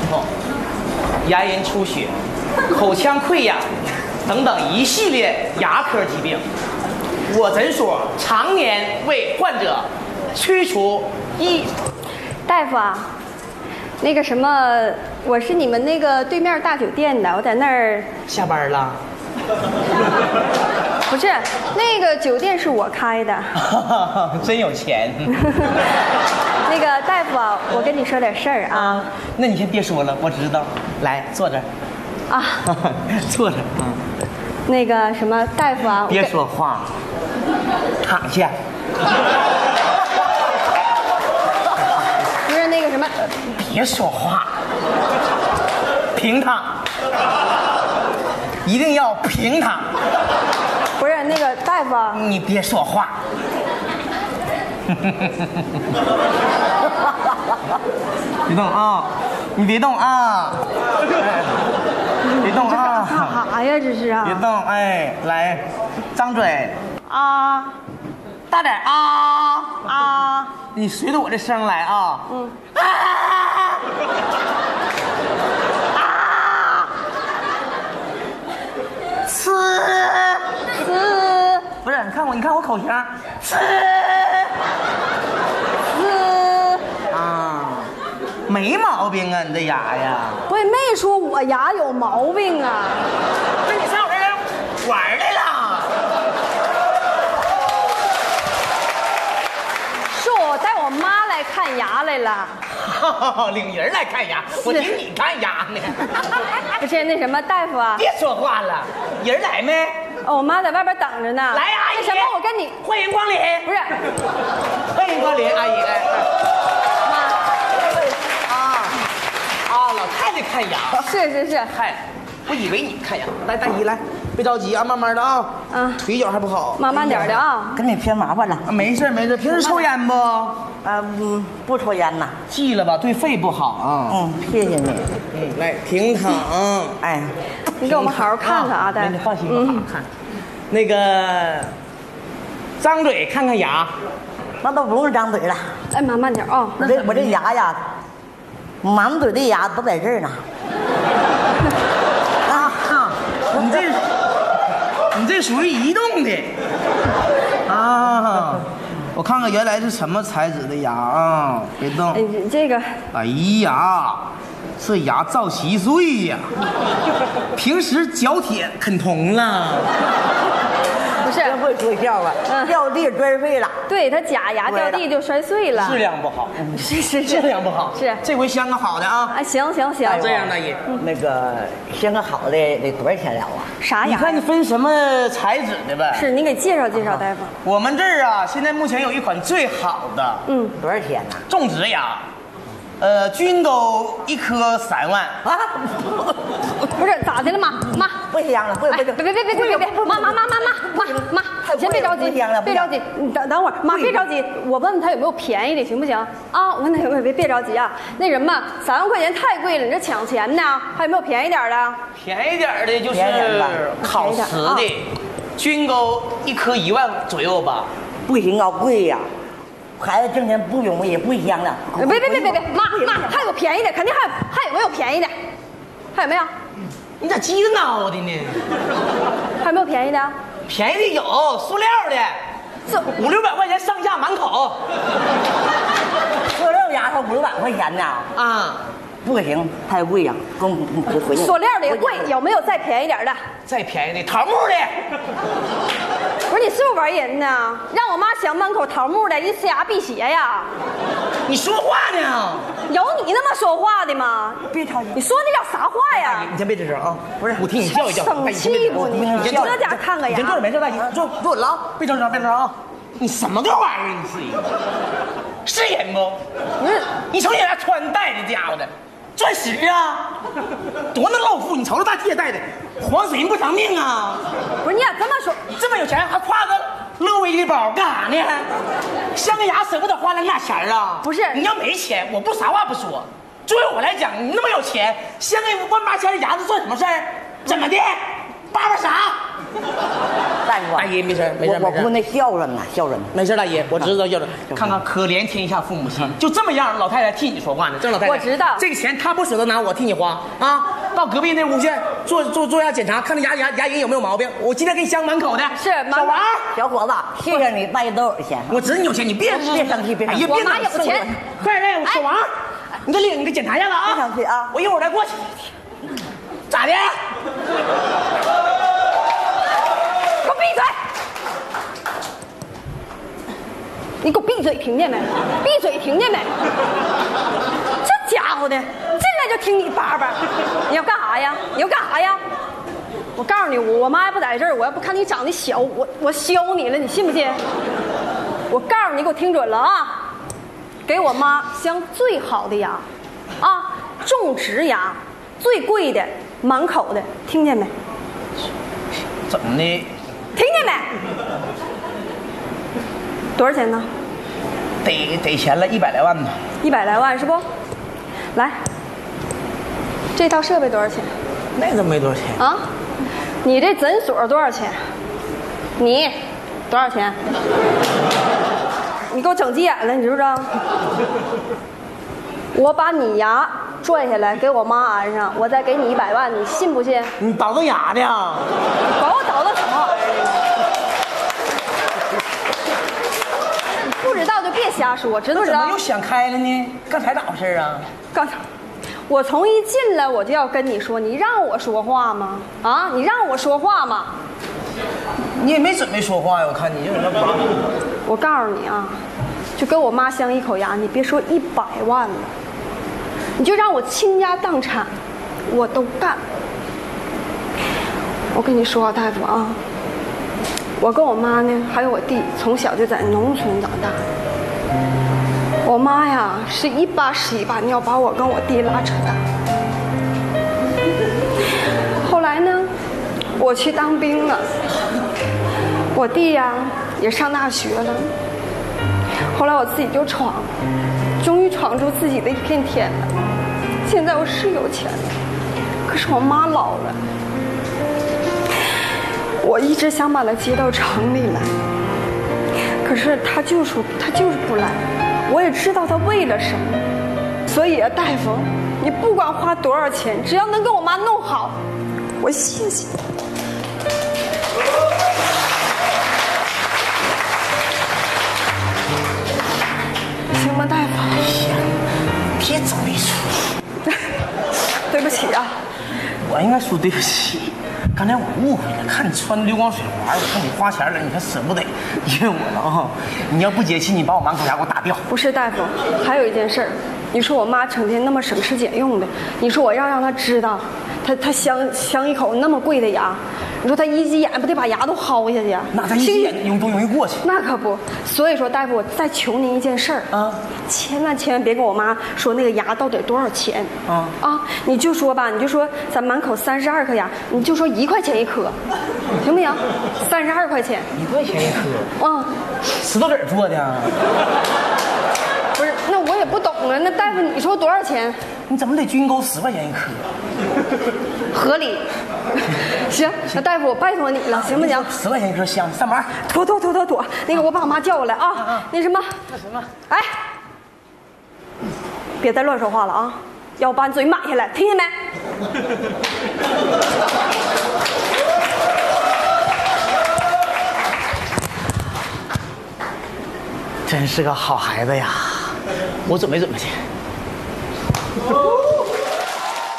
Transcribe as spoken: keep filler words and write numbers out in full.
痛、牙龈出血、口腔溃疡等等一系列牙科疾病。我诊所常年为患者驱除异。 大夫啊，那个什么，我是你们那个对面大酒店的，我在那儿下班了。 不是，那个酒店是我开的。 真有钱。 那个大夫啊，我跟你说点事儿啊。 啊，那你先别说了，我知道。来，坐这儿。 啊， 坐着。嗯。 那个什么，大夫啊， 别说话，躺下。 不是那个什么， 别说话，平躺，一定要平躺。 不是那个大夫啊， 你别说话。别动啊！你别动啊！别动啊！ 干啥呀？这是啊！ 别动！哎，来，张嘴啊， 大点啊啊！ 你随着我这声来啊！ 嗯。 啊！啊！呲！ 呲！ 不是，你看我，你看我口型，呲！ 呲！ 啊，没毛病啊，你这牙呀！ 我也没说我牙有毛病啊。 那你上我这儿玩来了？ 是我带我妈来看牙来了。 领人来看牙，我领你看牙呢。 不是那什么大夫啊？ 别说话了，人来没？ 哦，我妈在外边等着呢。 来呀，阿姨。 那什么，我跟你欢迎光临。 不是， 欢迎光临，阿姨。哎， 妈。 啊啊，老太太看牙。 是是是。 嗨，我以为你看牙。来，大姨来，别着急啊，慢慢的啊。 嗯。 腿脚还不好。 慢慢点的啊。 给你添麻烦了。 没事没事，平时抽烟不？ 啊，嗯，不抽烟呐。 记了吧，对肺不好啊。 嗯，谢谢你。 嗯，来平躺。 哎， 你给我们好好看看啊，大夫。 你放心，我好好看。那个，张嘴看看牙。 那都不用张嘴了。 哎，慢慢点啊。 我这我这牙呀，满嘴的牙都在这儿呢。 啊，你这，你这属于移动的。啊，我看看原来是什么材质的牙啊！别动。 哎，这个。 哎呀，这牙造稀碎呀！平时嚼铁啃铜了。 不是， 真会说笑啊！掉地摔碎了。 对，他假牙掉地就摔碎了。 质量不好。 是是是， 质量不好。 是。 这回镶个好的啊！ 啊，行行行。 这样，大姨。 那个镶个好的得多少钱了啊？ 啥牙？ 你看你分什么材质的呗？ 是，你给介绍介绍，大夫。 我们这儿啊，现在目前有一款最好的。 嗯。 多少钱呢？ 种植牙。呃，均都一颗三万啊！ 不是咋的了，妈妈不香了，不不别别别别别别别，妈妈妈妈妈妈妈，你先别着急，别着急，你等等会儿，妈别着急，我问问他有没有便宜的，行不行？啊，我问他有没有，别别着急啊。那什么，三万块钱太贵了，你这抢钱呢？还有没有便宜点的？ 便宜点的就是烤瓷的，均都一颗一万左右吧。 不行啊，贵呀。孩子挣钱不容易，不香了。 别别别别别，妈妈，还有便宜的，肯定还有，还有没有便宜的？还有没有？ 你咋鸡子挠的呢？ 还有没有便宜的？ 便宜的有，塑料的，这五六百块钱上下满口。 塑料牙套五六百块钱呢？ 啊， 不行，太贵呀，跟回去。 塑料的也贵，有没有再便宜点的？ 再便宜的桃木的。 不是你是不是玩人呢？让我妈想满口桃木的，一呲牙辟邪呀！ 你说话呢？ 有你那么说话的吗？ 别着急， 你说那叫啥话呀？ 你先别吱声啊！不是，我替你叫一叫。 生气不？你你搁家看看呀！ 你先坐着，没事，大姨，坐坐稳了啊！别吱声，别吱声啊！你什么个玩意儿？你是一个是人不？ 不是， 你瞅你那穿戴的家伙的。钻石啊，多能露富！你瞅瞅大戒戴的，黄水不偿命啊！ 不是你咋这么说？ 这么有钱还挎个乐威的包干啥呢？镶个牙舍不得花那俩钱啊？ 不是， 你要没钱，我不啥话不说。作为我来讲，你那么有钱，镶个万八千的牙子算什么事儿？怎么的？叭叭啥？ 大夫， 大姨没事没事没事。 我姑那孝顺呐，孝顺。 没事，大姨，我知道孝顺。看看可怜天下父母心，就这么样，老太太替你说话呢。郑老太太， 我知道这个钱她不舍得拿，我替你花啊。到隔壁那屋去做做做下检查，看那牙牙牙龈有没有毛病。我今天给你镶满口的。 是小王， 小伙子，谢谢你，大爷都有钱。 我知道你有钱，你别别生气，别生气。 我妈有钱。 快点，小王，你给领，你给检查一下子啊。 别生气啊， 我一会儿再过去。咋的？ 给我闭嘴！你给我闭嘴，听见没？闭嘴，听见没？这家伙的，进来就听你叭叭。你要干啥呀？你要干啥呀？我告诉你，我我妈要不在这儿，我要不看你长得小，我我削你了，你信不信？我告诉你，给我听准了啊！给我妈镶最好的牙，啊，种植牙，最贵的，满口的，听见没？ 怎么的？ 听见没？多少钱呢？ 得得钱了，一百来万呢。 一百来万是不？来，这套设备多少钱？ 那都没多少钱啊？你这诊所多少钱？你多少钱？你给我整急眼了，你知不知道？我把你牙拽下来给我妈安上，我再给你一百万，你信不信？ 你倒腾牙的呀？ 管我倒腾什么玩意儿？你不知道就别瞎说，知不知道？ 怎么又想开了呢？刚才咋回事啊？ 刚才。我从一进来我就要跟你说，你让我说话吗？啊，你让我说话吗？ 你也没准备说话呀，我看你就在那叭。 我告诉你啊，就跟我妈镶一口牙，你别说一百万了，你就让我倾家荡产，我都干。我跟你说啊，大夫啊，我跟我妈呢，还有我弟，从小就在农村长大。我妈呀，是一把屎一把尿把我跟我弟拉扯大。后来呢，我去当兵了，我弟呀也上大学了。后来我自己就闯，终于闯出自己的一片天了。现在我是有钱了，可是我妈老了，我一直想把她接到城里来，可是她就说她就是不来。我也知道他为了什么，所以啊，大夫，你不管花多少钱，只要能给我妈弄好，我谢谢你。行吗，大夫？ 行，别总没出息。 对不起啊， 我应该说对不起。刚才我误会了，看你穿流光水滑，我看你花钱了，你还舍不得约我了啊！你要不解气，你把我满口牙给我打掉。 不是大夫，还有一件事儿，你说我妈成天那么省吃俭用的，你说我要让她知道，她她镶镶一口那么贵的牙，你说她一急眼不得把牙都薅下去？ 那她一急眼容都容易过去。 那可不，所以说大夫，我再求您一件事儿啊，千万千万别跟我妈说那个牙到底多少钱啊啊！你就说吧，你就说咱满口三十二颗牙，你就说一块钱一颗，行不行？三十二块钱， 一块钱一颗。 嗯， 石头子儿做的。 不是，那我也不懂啊。那大夫，你说多少钱？ 你怎么得均钩十块钱一颗？ 合理。行，那大夫，我拜托你了，行不行？ 十块钱一颗香，上班。 妥妥妥妥妥。那个，我把我妈叫过来啊。啊那什么？ 那什么？ 哎，别再乱说话了啊！要我把你嘴买下来，听见没？ 真是个好孩子呀！我准备准备去。